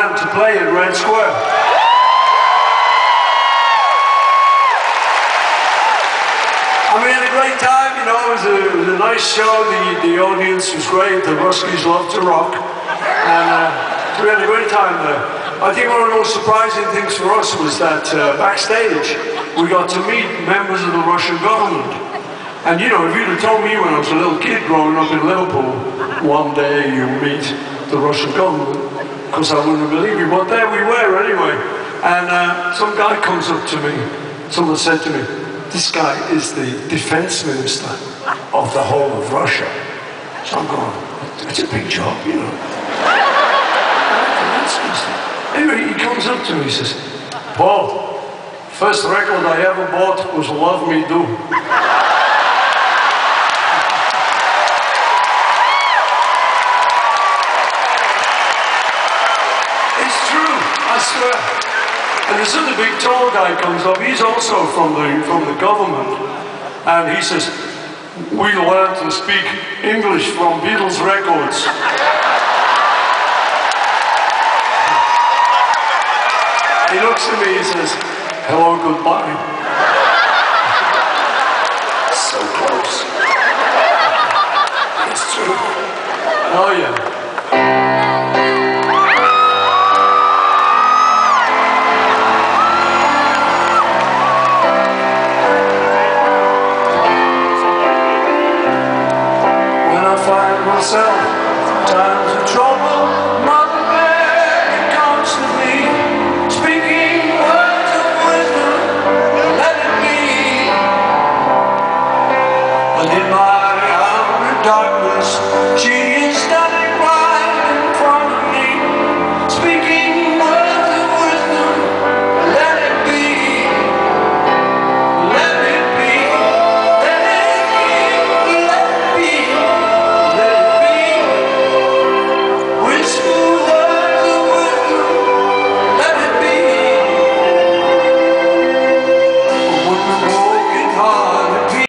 band to play at Red Square. And we had a great time, you know, it was a nice show, the audience was great, the Ruskies loved to rock, and so we had a great time there. I think one of the most surprising things for us was that backstage, we got to meet members of the Russian government. And you know, if you'd have told me when I was a little kid growing up in Liverpool, one day you'll meet the Russian government, of course I wouldn't believe you, but there we were anyway. And some guy comes up to me, someone said to me, "This guy is the defense minister of the whole of Russia." So I'm going, it's a big job, you know. Anyway, he comes up to me, he says, "Paul, first record I ever bought was Love Me Do." It's true, I swear. And this other big tall guy comes up, he's also from the government, and he says, "We learned to speak English from Beatles records." He looks at me, he says, "Hello, goodbye." So close. It's true. Oh yeah. Myself, times of trouble.